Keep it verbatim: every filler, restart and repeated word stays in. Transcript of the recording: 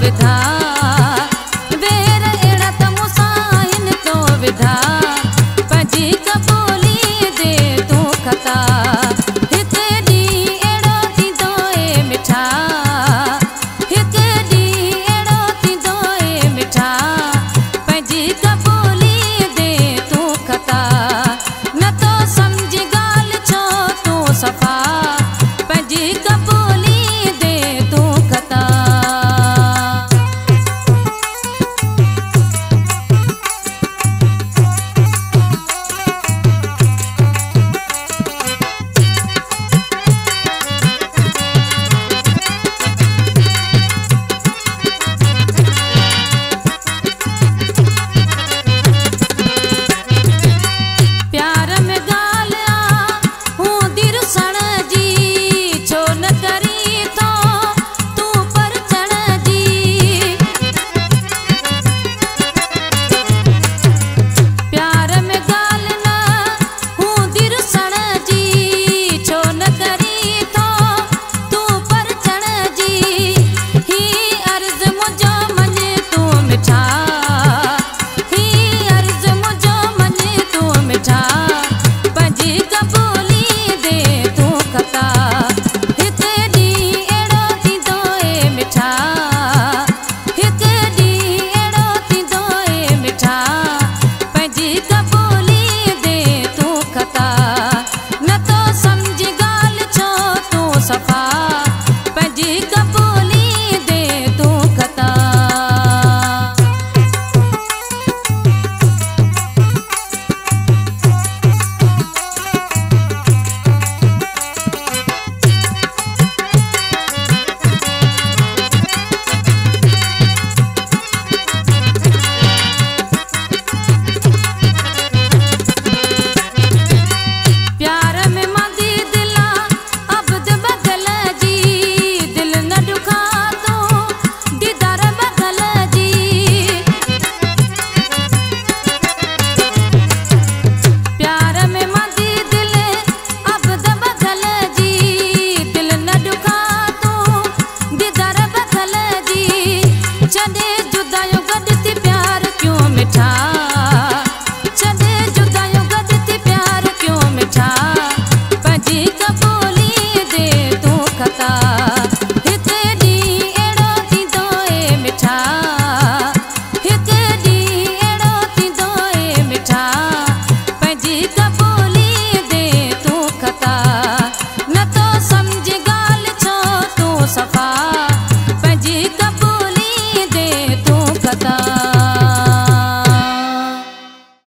विधा वेर एड़ा त मूंसां हिन तो विधा पंहिंजी कबूली दे तूं खता हिक ॾींहुं अहिड़ो थींदो ए मिठा हिक ॾींहुं अहिड़ो थींदो ए मिठा पंहिंजी कबूली दे तूं खता न तो सम्झ ॻाल्हि छो तूं सफ़ा पंहिंजी कबूली दे तूं खता प्यार में ॻाल्हि आ हूंदी रुसण जी छो न करी थो तूं परचण जी प्यार में ॻाल्हि न हूंदी रुसण जी छो न करी थो तूं परचण जी ही अर्ज़ मुंहिंजो मञ तूं मिठा ही अर्ज़ मुंहिंजो मञ तूं मिठा पंहिंजी कबूली दे तूं खता हिक ॾींहुं अहिड़ो थींदो ए मिठा हिक ॾींहुं अहिड़ो थींदो ए मिठा पंहिंजी कबूली दे तूं खता न तो सम्झ ॻाल्हि छो तूं सफ़ा पंहिंजी कबूली दे तूं खता प्यार में मांदी दिला अब्द बगल जी दिल न दुखा तूं दीदार बगल जी प्यार में मांदी दिल अब्द बगल जी दिल न दुखा तूं दीदार बगल जी छॾे जुदायूं गॾु थी प्यार क्यों मिठा छॾे जुदायूं गॾु थी प्यार क्यों मिठा पंहिंजी कबूली दे तूं खता